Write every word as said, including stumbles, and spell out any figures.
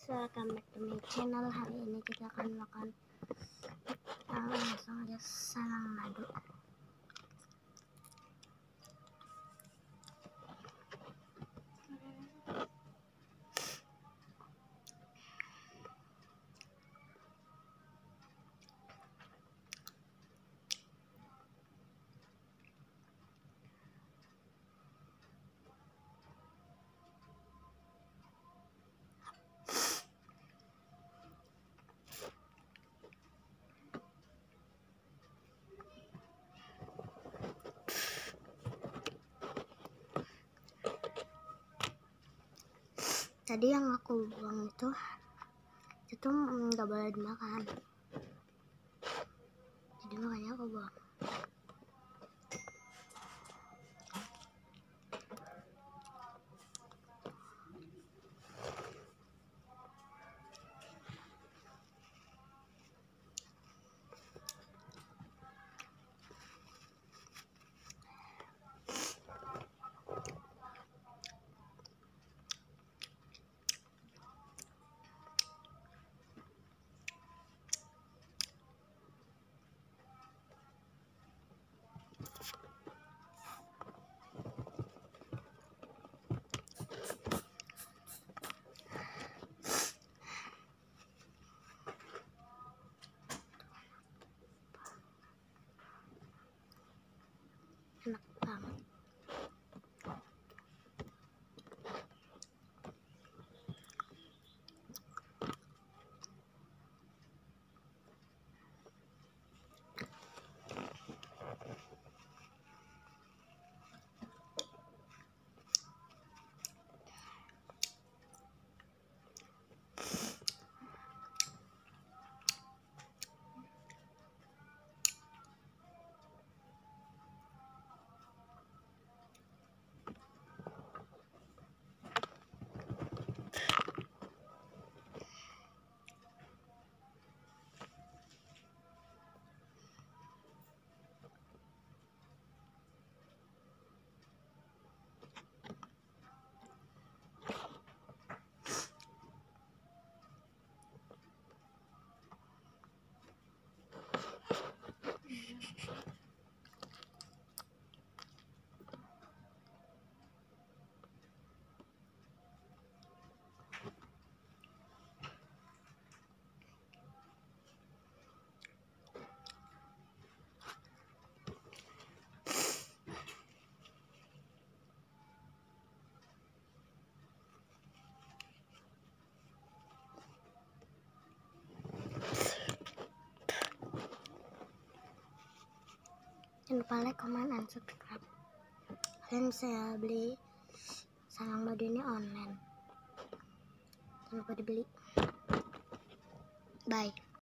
welcome back to my channel. Hari ini kita akan makan uh, langsung aja salang madu. Tadi yang aku buang itu itu nggak boleh dimakan, jadi makanya aku buang. Enak banget. Jangan lupa like, comment, and subscribe. Kalian bisa beli salang madu ini online. Jangan lupa dibeli. Bye.